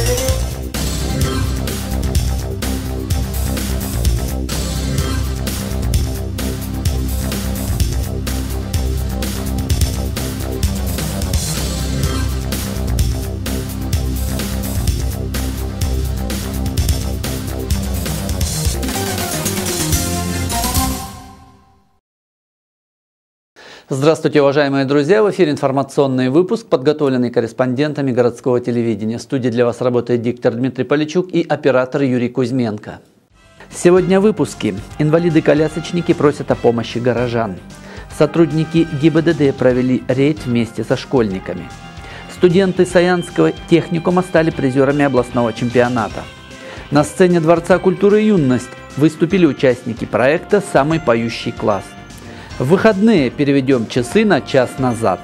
Здравствуйте, уважаемые друзья! В эфире информационный выпуск, подготовленный корреспондентами городского телевидения. В студии для вас работает диктор Дмитрий Поличук и оператор Юрий Кузьменко. Сегодня в выпуске. Инвалиды-колясочники просят о помощи горожан. Сотрудники ГИБДД провели рейд вместе со школьниками. Студенты Саянского техникума стали призерами областного чемпионата. На сцене Дворца культуры и юность выступили участники проекта «Самый поющий класс». В выходные переведем часы на час назад.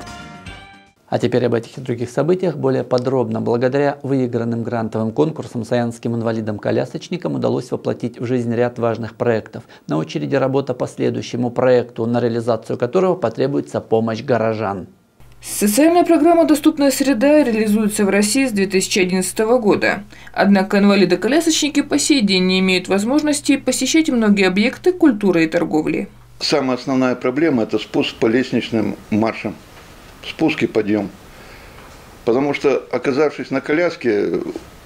А теперь об этих и других событиях более подробно. Благодаря выигранным грантовым конкурсам саянским инвалидам-колясочникам удалось воплотить в жизнь ряд важных проектов. На очереди работа по следующему проекту, на реализацию которого потребуется помощь горожан. Социальная программа «Доступная среда» реализуется в России с 2011 года. Однако инвалиды-колясочники по сей день не имеют возможности посещать многие объекты культуры и торговли. Самая основная проблема – это спуск по лестничным маршам, спуск и подъем. Потому что, оказавшись на коляске,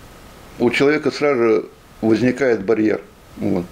у человека сразу же возникает барьер. Вот.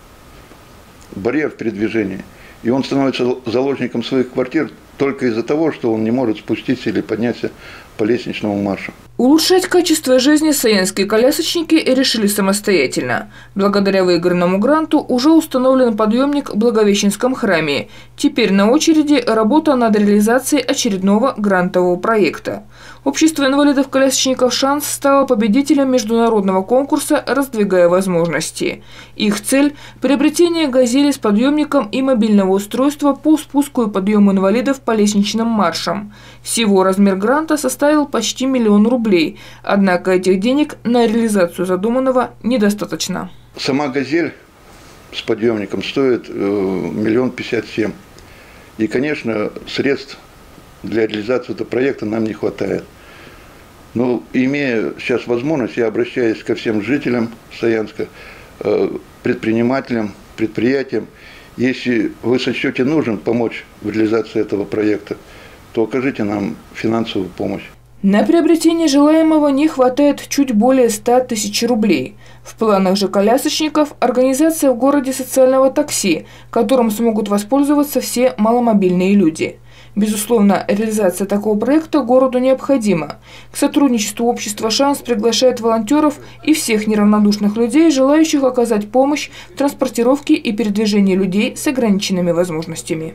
Барьер в передвижении. И он становится заложником своих квартир только из-за того, что он не может спуститься или подняться по лестничному маршу. Улучшать качество жизни саянские колясочники решили самостоятельно. Благодаря выигранному гранту уже установлен подъемник в Благовещенском храме. Теперь на очереди работа над реализацией очередного грантового проекта. Общество инвалидов-колясочников «Шанс» стало победителем международного конкурса «Раздвигая возможности». Их цель – приобретение «Газели» с подъемником и мобильного устройства по спуску и подъему инвалидов по лестничным маршам. Всего размер гранта составил почти 1 000 000 рублей, однако этих денег на реализацию задуманного недостаточно. Сама «Газель» с подъемником стоит 1 057 000. И, конечно, средств для реализации этого проекта нам не хватает. Но имея сейчас возможность, я обращаюсь ко всем жителям Саянска, предпринимателям, предприятиям. Если вы сочтете нужным помочь в реализации этого проекта, то окажите нам финансовую помощь. На приобретение желаемого не хватает чуть более 100 000 рублей. В планах же колясочников организация в городе социального такси, которым смогут воспользоваться все маломобильные люди. Безусловно, реализация такого проекта городу необходима. К сотрудничеству общества «Шанс» приглашает волонтеров и всех неравнодушных людей, желающих оказать помощь в транспортировке и передвижении людей с ограниченными возможностями.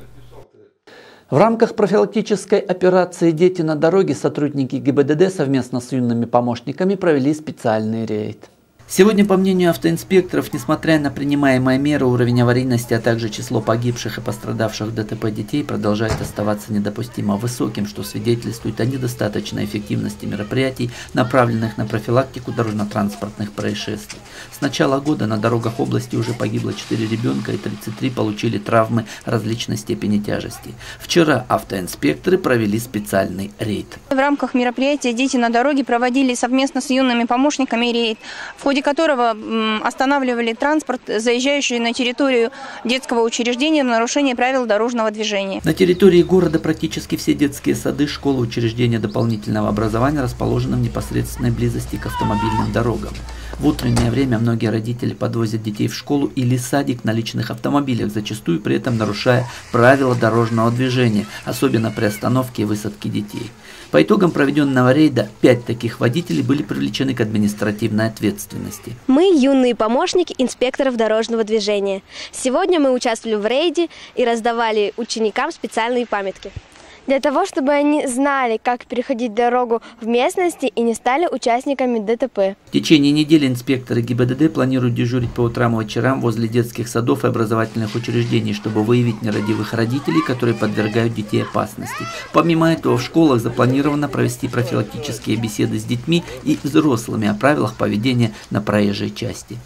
В рамках профилактической операции «Дети на дороге» сотрудники ГИБДД совместно с юными помощниками провели специальный рейд. Сегодня, по мнению автоинспекторов, несмотря на принимаемые меры, уровень аварийности, а также число погибших и пострадавших в ДТП детей продолжает оставаться недопустимо высоким, что свидетельствует о недостаточной эффективности мероприятий, направленных на профилактику дорожно-транспортных происшествий. С начала года на дорогах области уже погибло 4 ребенка и 33 получили травмы различной степени тяжести. Вчера автоинспекторы провели специальный рейд. В рамках мероприятия «Дети на дороге» проводили совместно с юными помощниками рейд, в ходе которого останавливали транспорт, заезжающий на территорию детского учреждения в нарушении правил дорожного движения. На территории города практически все детские сады, школы, учреждения дополнительного образования расположены в непосредственной близости к автомобильным дорогам. В утреннее время многие родители подвозят детей в школу или садик на личных автомобилях, зачастую при этом нарушая правила дорожного движения, особенно при остановке и высадке детей. По итогам проведенного рейда 5 таких водителей были привлечены к административной ответственности. Мы юные помощники инспекторов дорожного движения. Сегодня мы участвовали в рейде и раздавали ученикам специальные памятки. Для того, чтобы они знали, как переходить дорогу в местности и не стали участниками ДТП. В течение недели инспекторы ГИБДД планируют дежурить по утрам и вечерам возле детских садов и образовательных учреждений, чтобы выявить нерадивых родителей, которые подвергают детей опасности. Помимо этого, в школах запланировано провести профилактические беседы с детьми и взрослыми о правилах поведения на проезжей части.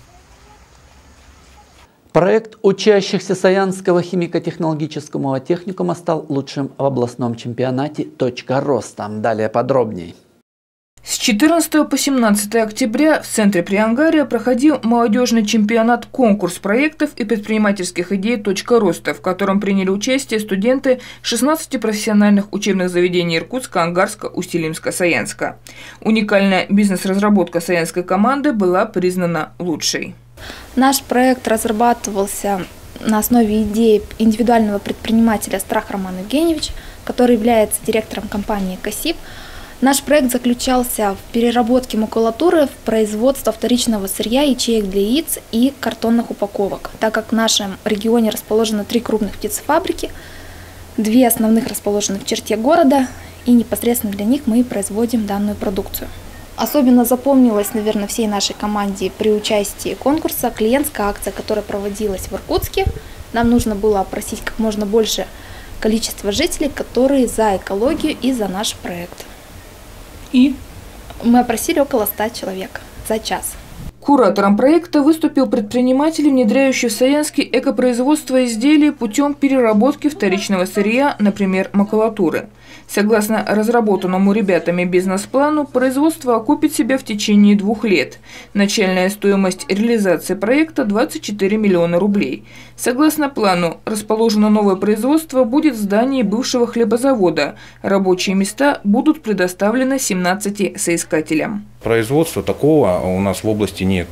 Проект учащихся Саянского химико-технологического техникума стал лучшим в областном чемпионате «Точка роста». Далее подробней. С 14 по 17 октября в центре Приангария проходил молодежный чемпионат-конкурс проектов и предпринимательских идей «Точка роста», в котором приняли участие студенты 16 профессиональных учебных заведений Иркутска, Ангарска, Усть-Илимска, Саянска. Уникальная бизнес-разработка саянской команды была признана лучшей. Наш проект разрабатывался на основе идеи индивидуального предпринимателя Страх Роман Евгеньевич, который является директором компании «Касип». Наш проект заключался в переработке макулатуры в производство вторичного сырья, ячеек для яиц и картонных упаковок. Так как в нашем регионе расположено 3 крупных птицефабрики, 2 основных расположены в черте города, и непосредственно для них мы производим данную продукцию. Особенно запомнилась, наверное, всей нашей команде при участии конкурса клиентская акция, которая проводилась в Иркутске. Нам нужно было опросить как можно больше количество жителей, которые за экологию и за наш проект. И мы опросили около 100 человек за час. Куратором проекта выступил предприниматель, внедряющий в Саянске экопроизводство изделий путем переработки вторичного сырья, например, макулатуры. Согласно разработанному ребятами бизнес-плану, производство окупит себя в течение 2 лет. Начальная стоимость реализации проекта – 24 миллиона рублей. Согласно плану, расположено новое производство будет в здании бывшего хлебозавода. Рабочие места будут предоставлены 17 соискателям. Производства такого у нас в области нет.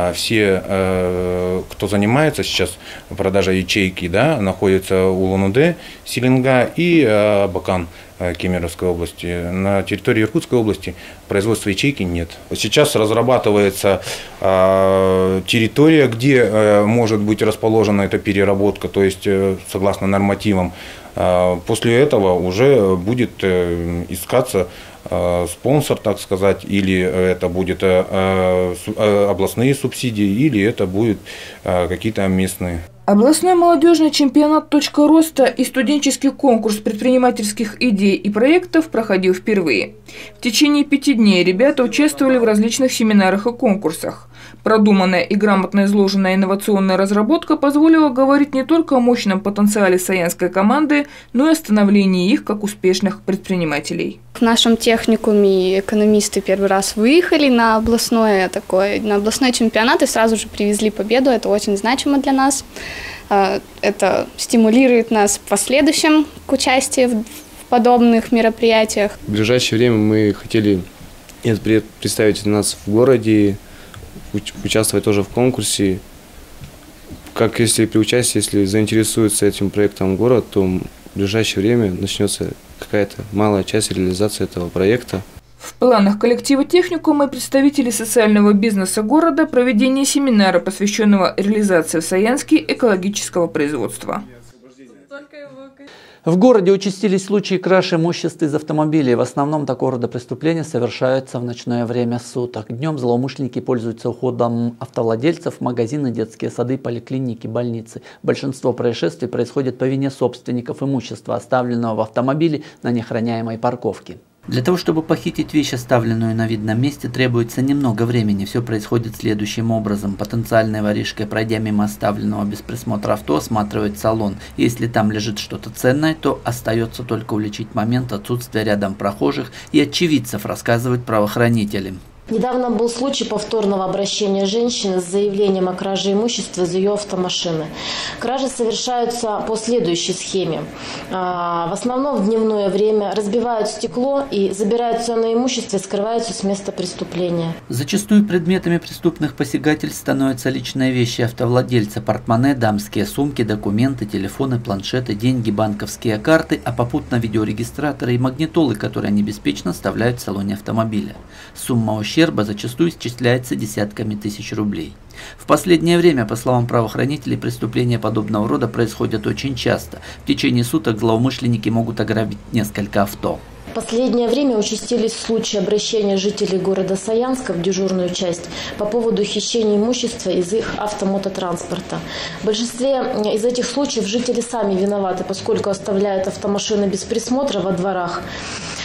Все, кто занимается сейчас продажей ячейки, да, находятся у Улан-Удэ, Силинга и Абакан Кемеровской области. На территории Иркутской области производства ячейки нет. Сейчас разрабатывается территория, где может быть расположена эта переработка, то есть согласно нормативам. После этого уже будет искаться спонсор, так сказать, или это будет областные субсидии, или это будут какие-то местные. Областной молодежный чемпионат «Точка роста» и студенческий конкурс предпринимательских идей и проектов проходил впервые. В течение 5 дней ребята участвовали в различных семинарах и конкурсах. Продуманная и грамотно изложенная инновационная разработка позволила говорить не только о мощном потенциале саянской команды, но и о становлении их как успешных предпринимателей. В нашем техникуме экономисты первый раз выехали на областной чемпионат и сразу же привезли победу. Это очень значимо для нас. Это стимулирует нас в последующем к участию в подобных мероприятиях. В ближайшее время мы хотели представить нас в городе, участвовать тоже в конкурсе. Как если при участии, если заинтересуется этим проектом город, то в ближайшее время начнется какая-то малая часть реализации этого проекта. В планах коллектива техникума и представителей социального бизнеса города проведение семинара, посвященного реализации в Саянске экологического производства. В городе участились случаи кражи имущества из автомобилей. В основном такого рода преступления совершаются в ночное время суток. Днем злоумышленники пользуются уходом автовладельцев, магазины, детские сады, поликлиники, больницы. Большинство происшествий происходит по вине собственников имущества, оставленного в автомобиле на неохраняемой парковке. Для того, чтобы похитить вещь, оставленную на видном месте, требуется немного времени. Все происходит следующим образом. Потенциальный воришка, пройдя мимо оставленного без присмотра авто, осматривает салон. Если там лежит что-то ценное, то остается только уличить момент отсутствия рядом прохожих и очевидцев, рассказывают правоохранители. Недавно был случай повторного обращения женщины с заявлением о краже имущества из ее автомашины. Кражи совершаются по следующей схеме. В основном в дневное время разбивают стекло и забирают ценное имущество и скрываются с места преступления. Зачастую предметами преступных посягательств становятся личные вещи автовладельца: портмоне, дамские сумки, документы, телефоны, планшеты, деньги, банковские карты, а попутно видеорегистраторы и магнитолы, которые они беспечно оставляют в салоне автомобиля. Сумма ущерба зачастую исчисляется десятками тысяч рублей. В последнее время, по словам правоохранителей, преступления подобного рода происходят очень часто. В течение суток злоумышленники могут ограбить несколько авто. В последнее время участились случаи обращения жителей города Саянска в дежурную часть по поводу хищения имущества из их автомототранспорта. В большинстве из этих случаев жители сами виноваты, поскольку оставляют автомашины без присмотра во дворах.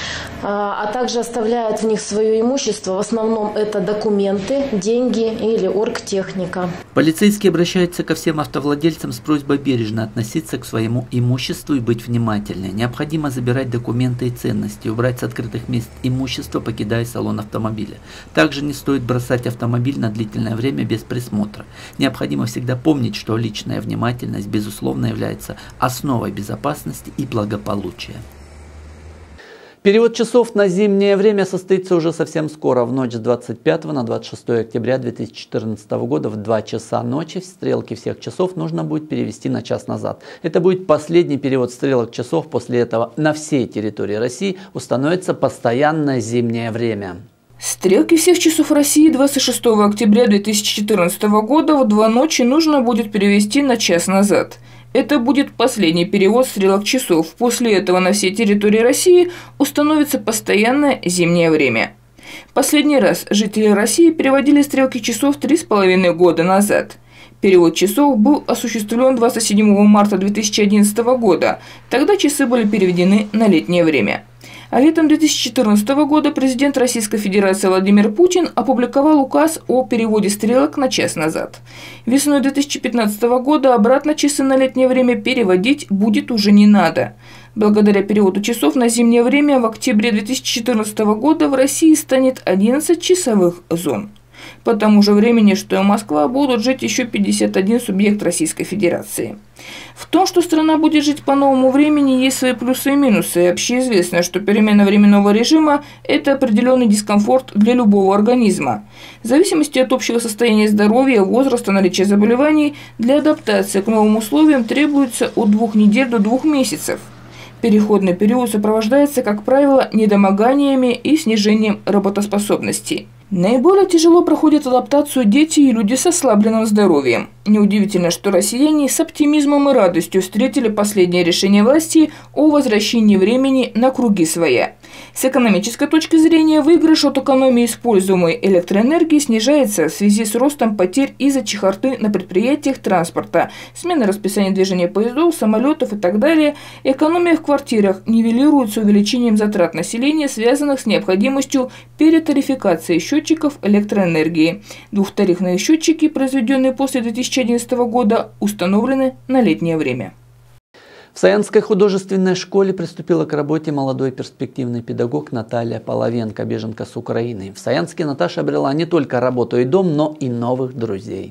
а также оставляют в них свое имущество. В основном это документы, деньги или оргтехника. Полицейские обращаются ко всем автовладельцам с просьбой бережно относиться к своему имуществу и быть внимательнее. Необходимо забирать документы и ценности, убрать с открытых мест имущество, покидая салон автомобиля. Также не стоит бросать автомобиль на длительное время без присмотра. Необходимо всегда помнить, что личная внимательность, безусловно, является основой безопасности и благополучия. Перевод часов на зимнее время состоится уже совсем скоро, в ночь с 25 на 26 октября 2014 года в 2 часа ночи стрелки всех часов нужно будет перевести на час назад. Это будет последний перевод стрелок часов, после этого на всей территории России установится постоянное зимнее время. Стрелки всех часов России 26 октября 2014 года в 2 ночи нужно будет перевести на час назад. Это будет последний перевод стрелок часов. После этого на всей территории России установится постоянное зимнее время. Последний раз жители России переводили стрелки часов 3,5 года назад. Перевод часов был осуществлен 27 марта 2011 года. Тогда часы были переведены на летнее время. А летом 2014 года президент Российской Федерации Владимир Путин опубликовал указ о переводе стрелок на час назад. Весной 2015 года обратно часы на летнее время переводить будет уже не надо. Благодаря переводу часов на зимнее время в октябре 2014 года в России станет 11 часовых зон. По тому же времени, что и Москва, будут жить еще 51 субъект Российской Федерации. В том, что страна будет жить по новому времени, есть свои плюсы и минусы. Общеизвестно, что перемена временного режима – это определенный дискомфорт для любого организма. В зависимости от общего состояния здоровья, возраста, наличия заболеваний, для адаптации к новым условиям требуется от 2 недель до 2 месяцев. Переходный период сопровождается, как правило, недомоганиями и снижением работоспособности. Наиболее тяжело проходят адаптацию дети и люди с ослабленным здоровьем. Неудивительно, что россияне с оптимизмом и радостью встретили последнее решение власти о возвращении времени на круги своя. С экономической точки зрения выигрыш от экономии используемой электроэнергии снижается в связи с ростом потерь из-за чехарты на предприятиях транспорта, смены расписания движения поездов, самолетов и так далее. Экономия в квартирах нивелируется увеличением затрат населения, связанных с необходимостью перетарификации счетчиков электроэнергии. Двухтарифные счетчики, произведенные после 2011 года, установлены на летнее время. В Саянской художественной школе приступила к работе молодой перспективный педагог Наталья Половенко, беженка с Украины. В Саянске Наташа обрела не только работу и дом, но и новых друзей.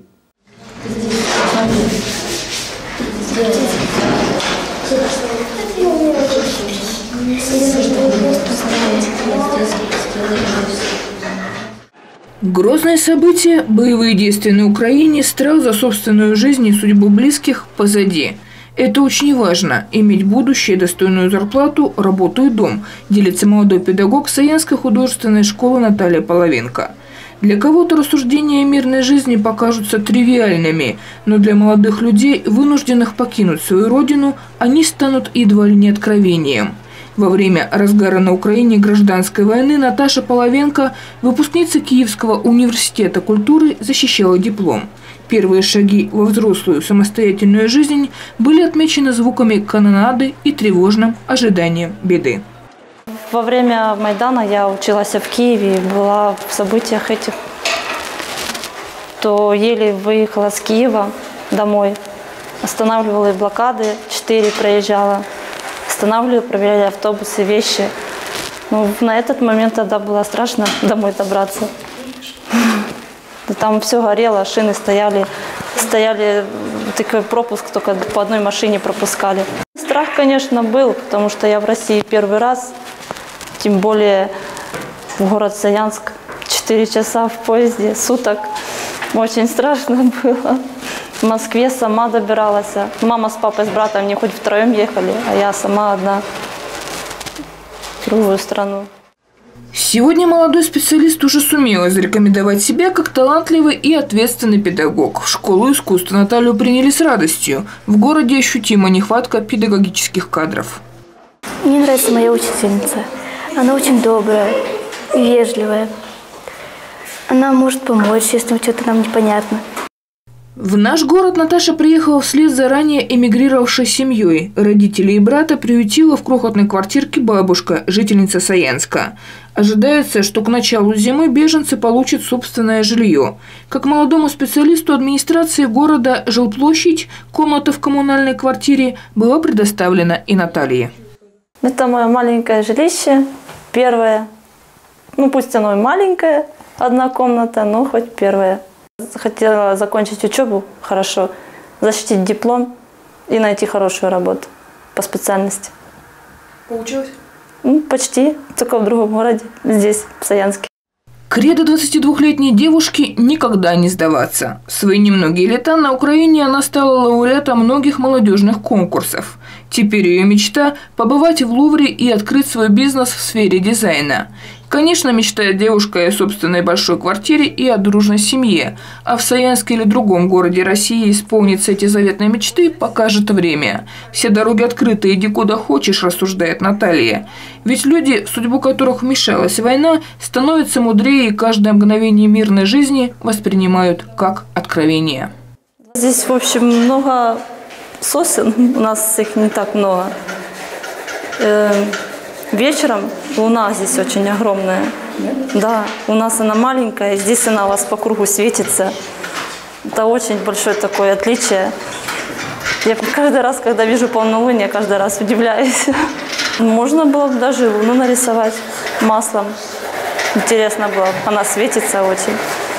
Грозные события, боевые действия на Украине, страх за собственную жизнь и судьбу близких позади. Это очень важно – иметь будущее, достойную зарплату, работу и дом, делится молодой педагог Саянской художественной школы Наталья Половенко. Для кого-то рассуждения о мирной жизни покажутся тривиальными, но для молодых людей, вынужденных покинуть свою родину, они станут едва ли не откровением. Во время разгара на Украине гражданской войны Наташа Половенко, выпускница Киевского университета культуры, защищала диплом. Первые шаги во взрослую самостоятельную жизнь были отмечены звуками канонады и тревожным ожиданием беды. Во время Майдана я училась в Киеве, была в событиях этих. То еле выехала с Киева домой, останавливала блокады, 4 проезжала. Останавливали, проверяли автобусы, вещи. Ну, на этот момент тогда было страшно домой добраться. Там все горело, шины стояли, такой пропуск, только по одной машине пропускали. Страх, конечно, был, потому что я в России первый раз, тем более в город Саянск, 4 часа в поезде, суток. Очень страшно было. В Москве сама добиралась. Мама с папой, с братом, они хоть втроем ехали, а я сама одна в другую страну. Сегодня молодой специалист уже сумела зарекомендовать себя как талантливый и ответственный педагог. В школу искусств Наталью приняли с радостью. В городе ощутима нехватка педагогических кадров. Мне нравится моя учительница. Она очень добрая, вежливая. Она может помочь, если что-то нам непонятно. В наш город Наташа приехала вслед за ранее эмигрировавшей семьей. Родителей и брата приютила в крохотной квартирке бабушка, жительница Саянска. Ожидается, что к началу зимы беженцы получат собственное жилье. Как молодому специалисту администрации города жилплощадь, комната в коммунальной квартире была предоставлена и Наталье. Это мое маленькое жилище, первое. Ну пусть оно и маленькое, одна комната, но хоть первое. Хотела закончить учебу хорошо, защитить диплом и найти хорошую работу по специальности. Получилось? Почти, только в другом городе, здесь, в Саянске. Кредо 22-летней девушки – никогда не сдаваться. В свои немногие лета на Украине она стала лауреатом многих молодежных конкурсов. Теперь ее мечта – побывать в Лувре и открыть свой бизнес в сфере дизайна. Конечно, мечтает девушка о собственной большой квартире и о дружной семье. А в Саянске или другом городе России исполнится эти заветные мечты, покажет время. Все дороги открыты, иди куда хочешь, рассуждает Наталья. Ведь люди, в судьбу которых вмешалась война, становятся мудрее и каждое мгновение мирной жизни воспринимают как откровение. Здесь, в общем, много сосен, у нас их не так много. Вечером луна здесь очень огромная. Да, у нас она маленькая, здесь она у вас по кругу светится. Это очень большое такое отличие. Я каждый раз, когда вижу полнолуние, каждый раз удивляюсь. Можно было бы даже луну нарисовать маслом. Интересно было. Она светится очень.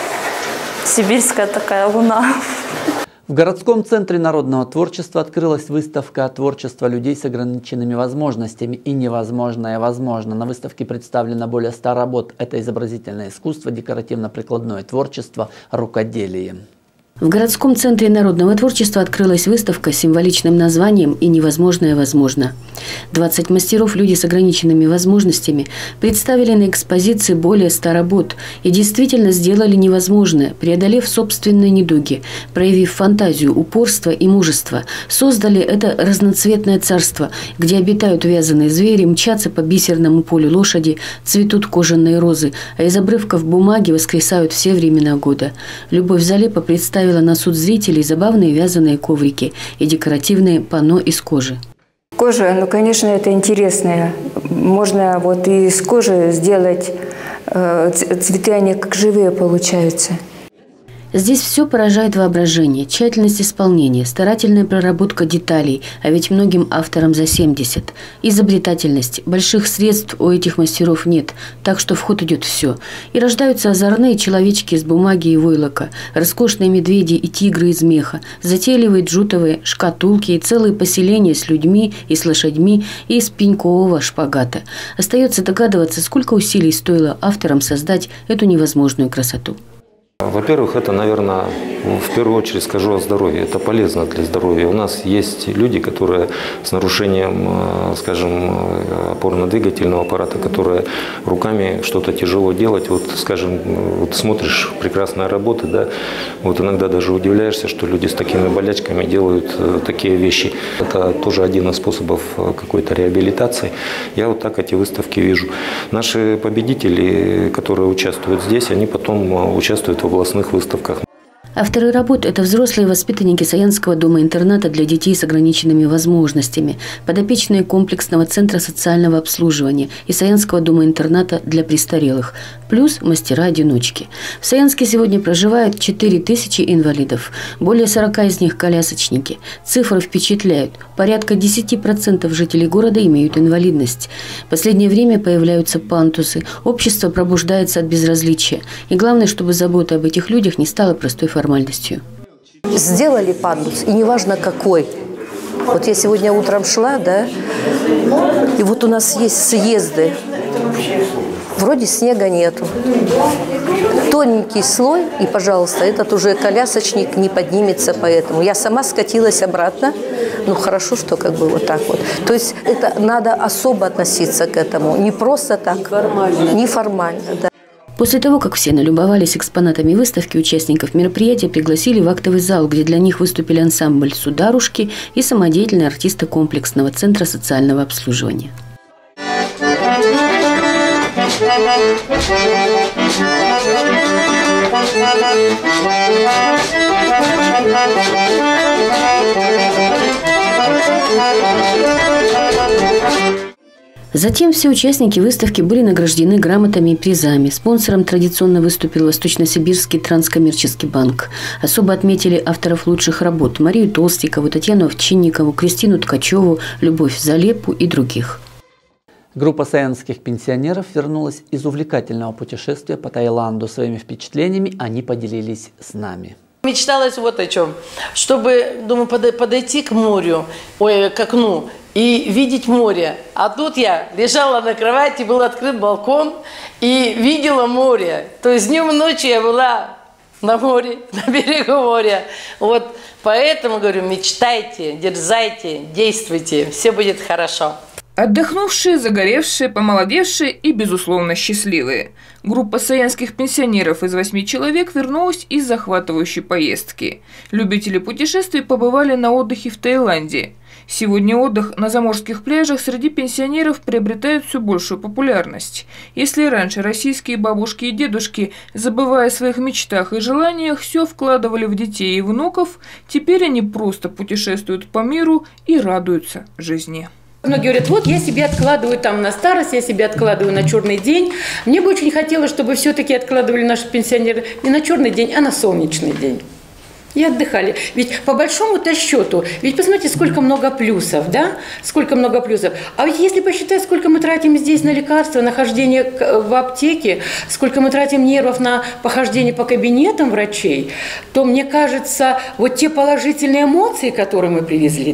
Сибирская такая луна. В городском центре народного творчества открылась выставка творчества людей с ограниченными возможностями и невозможное возможно. На выставке представлено более 100 работ. Это изобразительное искусство, декоративно-прикладное творчество, рукоделие. В городском центре народного творчества открылась выставка с символичным названием «И невозможное возможно». 20 мастеров, люди с ограниченными возможностями, представили на экспозиции более 100 работ и действительно сделали невозможное, преодолев собственные недуги, проявив фантазию, упорство и мужество, создали это разноцветное царство, где обитают вязаные звери, мчатся по бисерному полю лошади, цветут кожаные розы, а из обрывков бумаги воскресают все времена года. Любовь Залепа представила на суд зрителей забавные вязаные коврики и декоративные панно из кожи. Кожа, ну, конечно, это интересно. Можно вот из кожи сделать цветы, они как живые получаются. Здесь все поражает воображение, тщательность исполнения, старательная проработка деталей, а ведь многим авторам за 70. Изобретательность. Больших средств у этих мастеров нет, так что в ход идет все. И рождаются озорные человечки из бумаги и войлока, роскошные медведи и тигры из меха, затейливые джутовые шкатулки и целые поселения с людьми и с лошадьми и из пенькового шпагата. Остается догадываться, сколько усилий стоило авторам создать эту невозможную красоту. Во-первых, это, наверное, в первую очередь скажу о здоровье. Это полезно для здоровья. У нас есть люди, которые с нарушением, скажем, опорно-двигательного аппарата, которые руками что-то тяжело делать. Вот, скажем, вот смотришь, прекрасная работа, да, вот иногда даже удивляешься, что люди с такими болячками делают такие вещи. Это тоже один из способов какой-то реабилитации. Я вот так эти выставки вижу. Наши победители, которые участвуют здесь, они потом участвуют в областных выставках. Авторы работ – это взрослые воспитанники Саянского дома-интерната для детей с ограниченными возможностями, подопечные комплексного центра социального обслуживания и Саянского дома-интерната для престарелых, плюс мастера-одиночки. В Саянске сегодня проживает 4000 инвалидов, более 40 из них – колясочники. Цифры впечатляют. Порядка 10% жителей города имеют инвалидность. В последнее время появляются пандусы, общество пробуждается от безразличия. И главное, чтобы забота об этих людях не стала простой формальностью. Сделали пандус, и неважно какой. Вот я сегодня утром шла, да, и вот у нас есть съезды. Вроде снега нету. Тоненький слой, и, пожалуйста, этот уже колясочник не поднимется, поэтому я сама скатилась обратно. Ну, хорошо, что как бы вот так вот. То есть это надо особо относиться к этому, не просто так, неформально, да. После того, как все налюбовались экспонатами выставки, участников мероприятия пригласили в актовый зал, где для них выступили ансамбль «Сударушки» и самодеятельные артисты комплексного центра социального обслуживания. Затем все участники выставки были награждены грамотами и призами. Спонсором традиционно выступил Восточно-Сибирский транскоммерческий банк. Особо отметили авторов лучших работ – Марию Толстикову, Татьяну Овчинникову, Кристину Ткачеву, Любовь Залепу и других. Группа саянских пенсионеров вернулась из увлекательного путешествия по Таиланду. Своими впечатлениями они поделились с нами. Мечталось вот о чем. Чтобы, думаю, подойти к морю, к окну и видеть море. А тут я лежала на кровати, был открыт балкон и видела море. То есть днем и ночью я была на море, на берегу моря. Вот поэтому, говорю, мечтайте, дерзайте, действуйте, все будет хорошо. Отдохнувшие, загоревшие, помолодевшие и, безусловно, счастливые. Группа саянских пенсионеров из 8 человек вернулась из захватывающей поездки. Любители путешествий побывали на отдыхе в Таиланде. Сегодня отдых на заморских пляжах среди пенсионеров приобретает все большую популярность. Если раньше российские бабушки и дедушки, забывая о своих мечтах и желаниях, все вкладывали в детей и внуков, теперь они просто путешествуют по миру и радуются жизни. Многие говорят, вот я себе откладываю там на старость, я себе откладываю на черный день. Мне бы очень хотелось, чтобы все-таки откладывали наши пенсионеры не на черный день, а на солнечный день. И отдыхали. Ведь по большому-то счету, ведь посмотрите, сколько много плюсов, да? Сколько много плюсов. А ведь если посчитать, сколько мы тратим здесь на лекарства, на хождение в аптеке, сколько мы тратим нервов на похождение по кабинетам врачей, то, мне кажется, вот те положительные эмоции, которые мы привезли,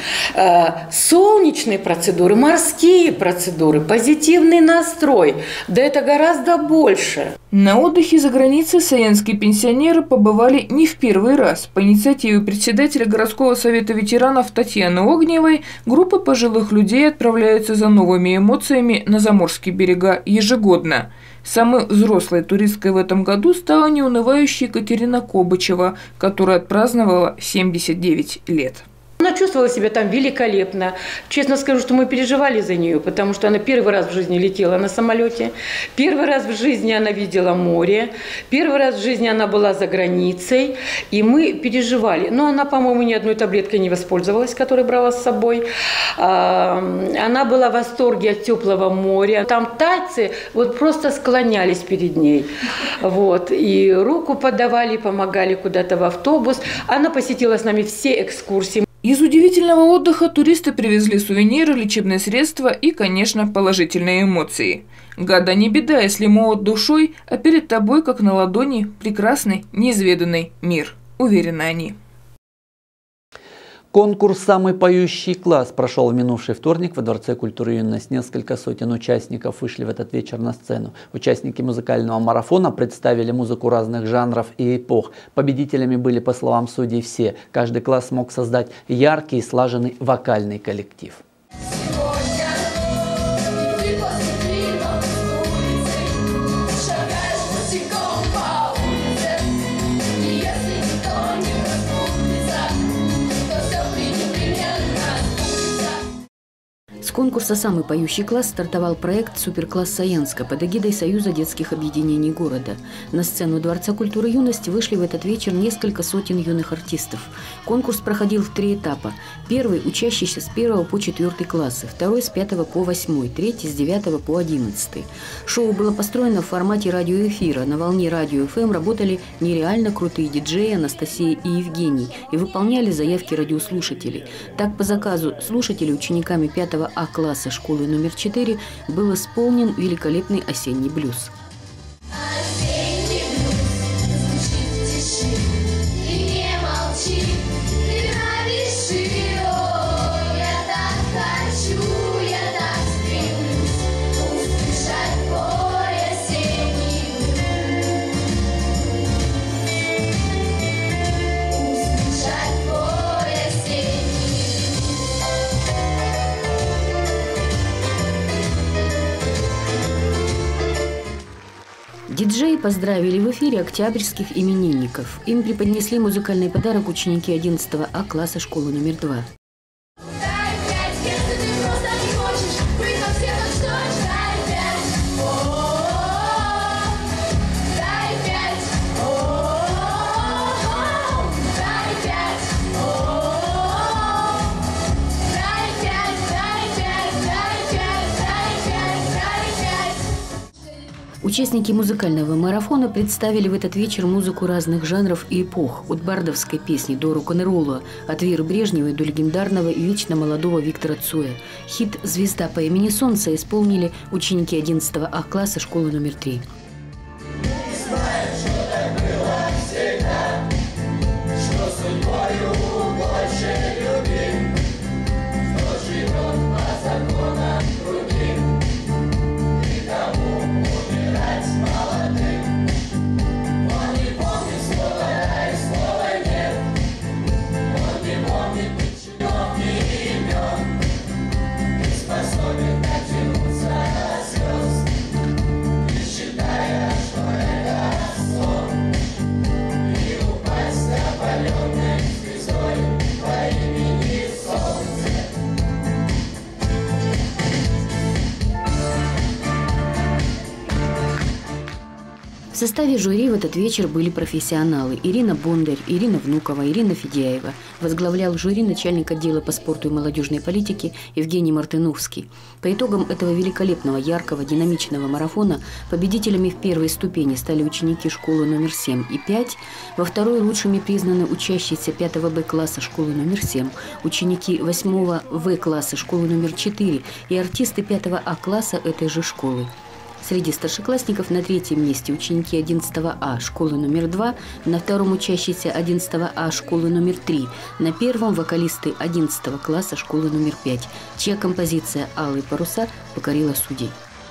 да, солнечные процедуры, морские процедуры, позитивный настрой, да это гораздо больше. На отдыхе за границей саянские пенсионеры побывали не в первый раз. По инициативе председателя городского совета ветеранов Татьяны Огневой группа пожилых людей отправляется за новыми эмоциями на заморские берега ежегодно. Самой взрослой туристкой в этом году стала неунывающая Екатерина Кобычева, которая отпраздновала 79 лет. Она чувствовала себя там великолепно. Честно скажу, что мы переживали за нее, потому что она первый раз в жизни летела на самолете, первый раз в жизни она видела море, первый раз в жизни она была за границей, и мы переживали. Но она, по-моему, ни одной таблеткой не воспользовалась, которую брала с собой. Она была в восторге от теплого моря. Там тайцы вот просто склонялись перед ней. Вот. И руку подавали, помогали куда-то в автобус. Она посетила с нами все экскурсии. Из удивительного отдыха туристы привезли сувениры, лечебные средства и, конечно, положительные эмоции. Гада не беда, если молод душой, а перед тобой, как на ладони, прекрасный, неизведанный мир, уверены они. Конкурс «Самый поющий класс» прошел в минувший вторник во Дворце культуры и юности. Несколько сотен участников вышли в этот вечер на сцену. Участники музыкального марафона представили музыку разных жанров и эпох. Победителями были, по словам судей, все. Каждый класс смог создать яркий и слаженный вокальный коллектив. С конкурса «Самый поющий класс» стартовал проект «Суперкласс Саянска» под эгидой Союза детских объединений города. На сцену Дворца культуры и юности вышли в этот вечер несколько сотен юных артистов. Конкурс проходил в 3 этапа. Первый – учащиеся с 1 по 4 классы, второй – с 5 по 8, третий – с 9 по 11. Шоу было построено в формате радиоэфира. На волне радио ФМ работали нереально крутые диджеи Анастасия и Евгений и выполняли заявки радиослушателей. Так, по заказу слушателей учениками 5 А класса школы номер 4 был исполнен великолепный осенний блюз. Диджеи поздравили в эфире октябрьских именинников. Им преподнесли музыкальный подарок ученики 11 А класса школы номер 2. Участники музыкального марафона представили в этот вечер музыку разных жанров и эпох. От бардовской песни до рок-н-ролла, от Веры Брежневой до легендарного и вечно молодого Виктора Цоя. Хит «Звезда по имени Солнце» исполнили ученики 11 А класса школы номер 3. В составе жюри в этот вечер были профессионалы: Ирина Бондарь, Ирина Внукова, Ирина Федяева. Возглавлял жюри начальник отдела по спорту и молодежной политике Евгений Мартыновский. По итогам этого великолепного, яркого, динамичного марафона победителями в первой ступени стали ученики школы номер 7 и 5. Во второй лучшими признаны учащиеся 5 Б класса школы номер 7, ученики 8 В класса школы номер 4 и артисты 5 А класса этой же школы. Среди старшеклассников на третьем месте ученики 11 А школы номер 2, на втором учащиеся 11 А школы номер 3, на первом вокалисты 11 класса школы номер 5, чья композиция «Алые паруса» покорила судей.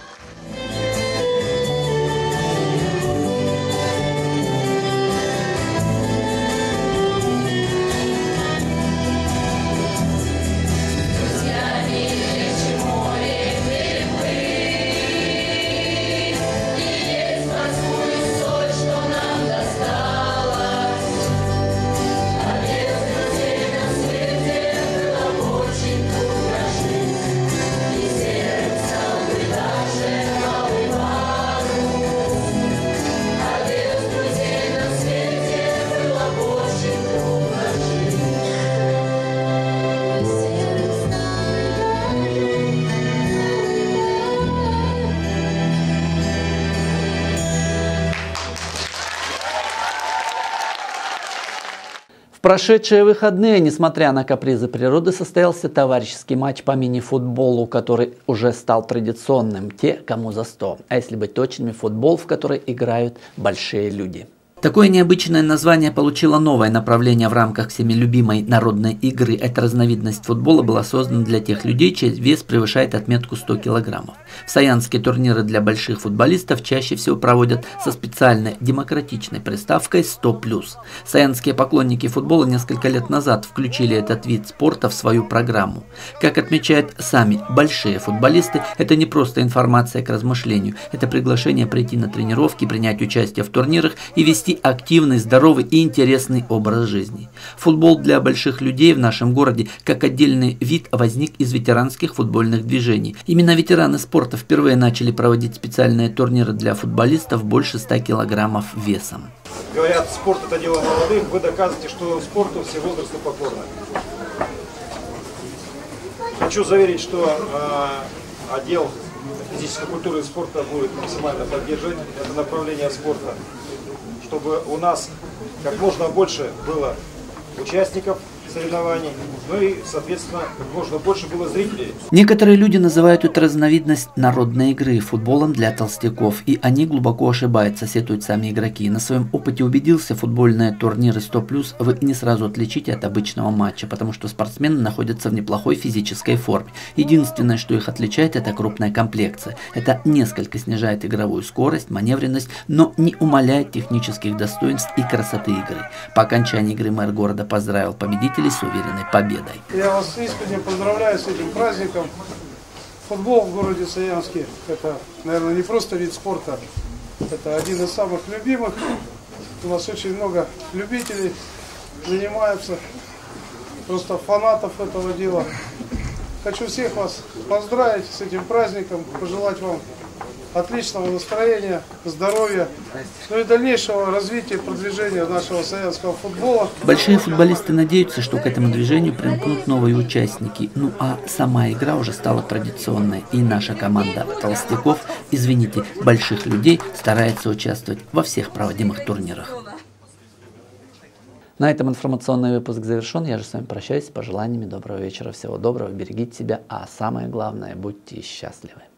В прошедшие выходные, несмотря на капризы природы, состоялся товарищеский матч по мини-футболу, который уже стал традиционным. Те, кому за 100. А если быть точными, футбол, в который играют большие люди. Такое необычное название получило новое направление в рамках всеми любимой народной игры. Эта разновидность футбола была создана для тех людей, чей вес превышает отметку 100 килограммов. В Саянске турниры для больших футболистов чаще всего проводят со специальной демократичной приставкой 100+. Саянские поклонники футбола несколько лет назад включили этот вид спорта в свою программу. Как отмечают сами большие футболисты, это не просто информация к размышлению, это приглашение прийти на тренировки, принять участие в турнирах и вести активный, здоровый и интересный образ жизни. Футбол для больших людей в нашем городе как отдельный вид возник из ветеранских футбольных движений. Именно ветераны спорта впервые начали проводить специальные турниры для футболистов больше 100 килограммов весом. Говорят, спорт – это дело молодых, вы доказываете, что спорту все возрасты покорны. Хочу заверить, что отдел физической культуры и спорта будет максимально поддерживать это направление спорта, чтобы у нас как можно больше было участников соревнований, ну и, соответственно, как можно больше было зрителей. Некоторые люди называют эту разновидность народной игры футболом для толстяков, и они глубоко ошибаются, сетуют сами игроки. На своем опыте убедился, футбольные турниры 100+, вы не сразу отличите от обычного матча, потому что спортсмены находятся в неплохой физической форме. Единственное, что их отличает, это крупная комплекция. Это несколько снижает игровую скорость, маневренность, но не умаляет технических достоинств и красоты игры. По окончании игры мэр города поздравил победителей с уверенной победой. Я вас искренне поздравляю с этим праздником. Футбол в городе Саянске – это, наверное, не просто вид спорта, это один из самых любимых. У нас очень много любителей занимаются, просто фанатов этого дела. Хочу всех вас поздравить с этим праздником, пожелать вам отличного настроения, здоровья, ну и дальнейшего развития и продвижения нашего саянского футбола. Большие футболисты надеются, что к этому движению примкнут новые участники. Ну а сама игра уже стала традиционной. И наша команда толстяков, извините, больших людей, старается участвовать во всех проводимых турнирах. На этом информационный выпуск завершен. Я же с вами прощаюсь с пожеланиями доброго вечера. Всего доброго, берегите себя, а самое главное, будьте счастливы.